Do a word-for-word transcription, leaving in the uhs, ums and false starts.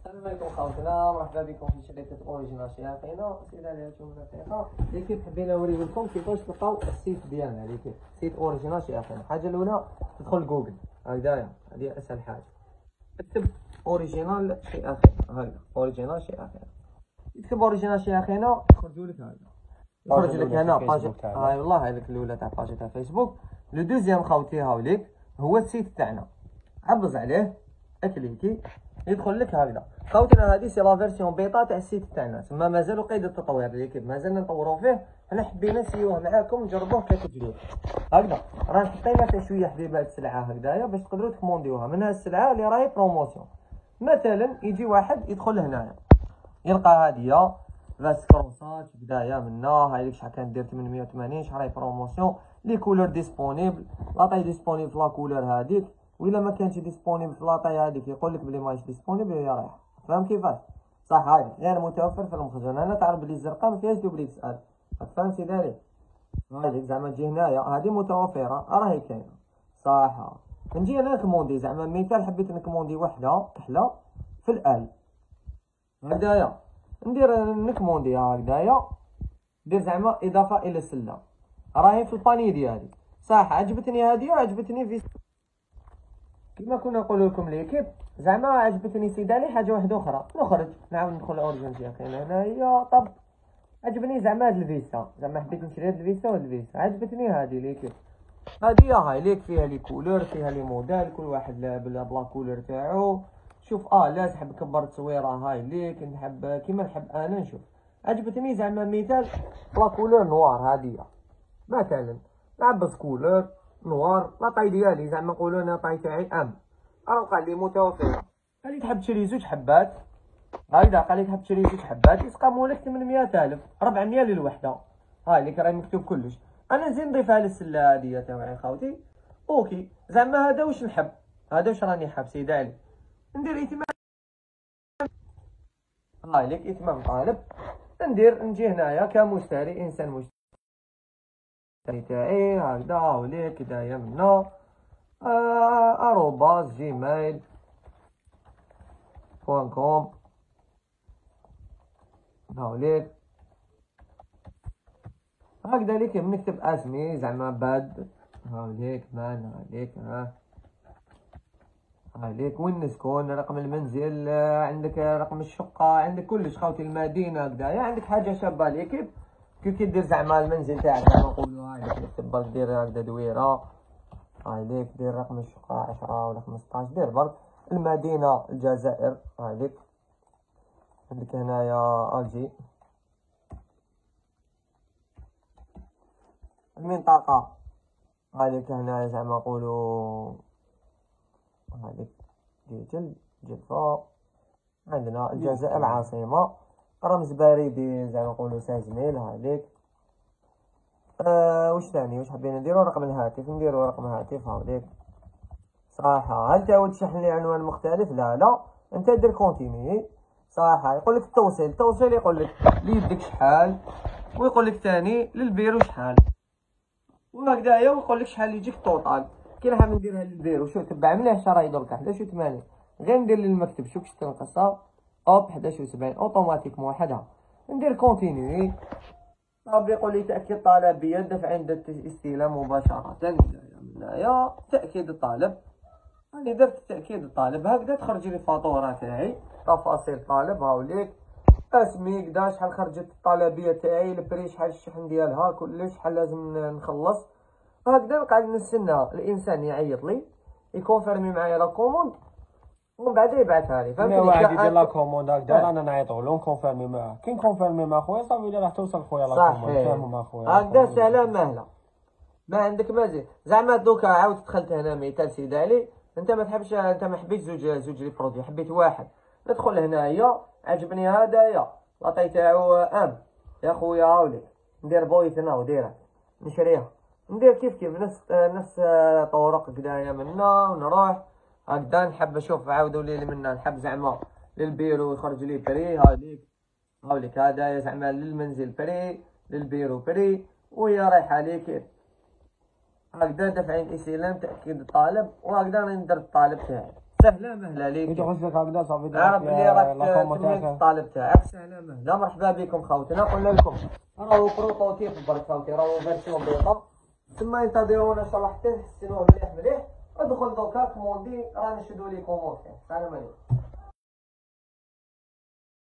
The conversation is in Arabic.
السلام عليكم خوتنا، مرحبا بكم في شركة اوريجينال شياطينا. سيدي عليها تومنا دقيقة ليكيب حبينا نوريو لكم كيفاش تلقاو السيت ديالنا ليكيب سيت اوريجينال شياطينا. الحاجة الأولى تدخل جوجل هكذايا، هذه أسهل حاجة. تكتب اوريجينال شياطينا هكذا، اوريجينال شياطينا. تكتب اوريجينال شياطينا يخرجوا لك هكذا، يخرج لك هنا باج. هاي والله هذيك الأولى تاع باج تاع فيسبوك. لو دوزيام خوتي هاوليك هو السيت تاعنا، عبز عليه اكليكي يدخل لك هكذا. خوتنا هذه سي لا فيرسيون بيتا تاع السيت تاعنا، تما مازالو قيد التطوير ليكيب، مازلنا نطورو فيه. حنا حبينا نسيوه معاكم نجربوه كتجربة هكذا. راه حطينا فيه شويه حبيبات السلعه هكذايا باش تقدروا تكومونديوها منها السلعه اللي راهي بروموسيون. مثلا يجي واحد يدخل هنايا يلقى هاديه فاس كروسات بدايه منا هاي شحال كندير ثمنمية وثمانين، شحال راهي بروموسيون. لي كولور ديسپونيبل، لاطاي ديسپونيبل في لا كولور هذيك، وإلا ما كانش ديسپونيبل في لاطاي هذيك يقول لك بلي ماهيش ديسپونيبل هي رايحه. فاهم كيفاش؟ صح هاي غير متوفر في المخزن. انا تعرف بلي الزرقاء ما فيهاش دوبلي تسال، فاهم سي داري؟ هاذيك زعما تجي هنايا هذه متوفره راهي كاينه صح. نجي انا نكموندي زعما مثال، حبيت نكموندي وحده كحله في الال هكذايا، ندير نكموندي هكذايا، ندير زعما اضافه الى السله راهي في الباني ديالي صح. عجبتني هذه وعجبتني في كما كنا نقول لكم ليكيب، زعما عجبتني سيدالي حاجه واحده اخرى. نخرج نعاود ندخل اورجنتيا كاين هنايا. طب عجبني زعما هاد الفيستا، زعما حبيت نشري هاد الفيستا وهاد الفيستا، عجبتني هادي ليكيب. هادي هاي ليك فيها لي كولور، فيها لي موديل، كل واحد بلا بلا كولور تاعو. شوف اه لا تحب كبر التصويره هاي ليك، نحب كيما نحب انا نشوف. عجبتني زعما مثال لا كولور نوار هادي مثلا، نعبس كولور نوار. لاطاي ديالي زعما نقولوا انا طاي تاعي ام، راه وقع لي متوفره. قال تحب تشري زوج حبات هكذا، قال تحب تشري زوج حبات يسقاموا لك ثمنمية ألف أربعمية للوحده. هاي اللي راهي مكتوب كلش. انا نزيد نضيفها للسله هاديه تاعي خوتي. اوكي زعما هذا واش نحب، هذا واش راني حاب سيدي علي. ندير اتمام، هاي لك اتمام طالب. ندير نجي هنايا كمشتري، انسان مشتري تاعي هكذا وليك دايا منا آه اروباز جيميل بوان كوم هاوليك هكذا ليك. نكتب اسمي زعما باد هاوليك مان هاوليك ها هاوليك وين نسكن، رقم المنزل عندك، رقم الشقة عندك كلش خوتي، المدينة هكذايا عندك حاجة شابة ليكيب. كيف كدير زعما المنزل تاعك زعما نقولو هاي نكتب برك دير هكذا دويرة هايليك، دير رقم الشقة عشرة ولا خمسطاش، دير برك المدينة الجزائر هايليك. عندك هنايا الجي المنطقة هايليك هنايا زعما نقولو هايليك ديجل جلفة. عندنا الجزائر العاصمة، رمز بريدي زعما نقولو ساجميل هايليك. آه واش ثاني واش حبينا نديرو؟ رقم الهاتف، نديرو رقم الهاتف هاوليك صح. هل تعاود تشحن لي عنوان مختلف؟ لا لا، انت دير كونتيني صح. يقول لك التوصيل، التوصيل يقول لك ليدك شحال، ويقول لك ثاني للبيرو شحال وهكذايا، ويقول لك شحال يجيك الطوطال. كي راح نديرها للبيرو شوف تبع مليح شحال راهي درك حداش وثمانين. غير ندير للمكتب شوف كش تنقصها اوب حداش وسبعين اوتوماتيك موحدها. ندير كونتيني. طاب يقول لي تأكيد طلبية دفع عند الاستلام مباشرة. هنايا تأكيد الطالب، راني درت تأكيد الطالب هكذا. تخرج لي الفاتورة تاعي، تفاصيل طالب هاوليك، اسمي كدا شحال خرجت الطلبية تاعي، البري شحال الشحن ديالها، كلش شحال لازم نخلص هكذا. نقعد نستنى الانسان يعيط لي يكونفيرمي معايا لا كوموند ومن بعد يبعثها لي. فهمتني؟ واحد يدير لا كوموند هكذا رانا نعيطوا له نكونفيرمي معاه. كي نكونفيرمي مع خويا صافي راح توصل خويا لا كوموند. فاهموا مع خويا هكذا سهله مهله، ما عندك مازال. زعما دوكا عاود دخلت هنا مثال سيدي علي، انت ما تحبش، انت ما حبيتش زوج زوج لي برودوي، حبيت واحد. ندخل هنايا عجبني هدايا لاطاي تاعو ام يا خويا هاوليك، ندير بويت هنا وديرها نشريها، ندير كيف كيف نفس نفس طرق كدايا منا ونروح هكذا. نحب اشوف عاودوا لي منا، نحب زعما للبيرو يخرج لي بري هاوليك هاوليك هدايا زعما للمنزل بري، للبيرو بري، وهي رايحه لي كيف هكذا. دفعين استلام تأكيد الطالب، وهكذا راني ندير الطالب تاعي سهله مهله ليك. انت قصدك هكذا صافي عرف بلي راك لا كوم تميت تاعك. الطالب تاعك سهله مهله. مرحبا بكم خوتنا. قلنا لكم راهو بروتوتيب برك خوتي، راهو فيرسيون بيضا، ثم انتظرونا ان شاء الله حتى نحسنوه مليح مليح. ادخل دوكا كوموندي، راه نشدو لي كوموند. السلام عليكم.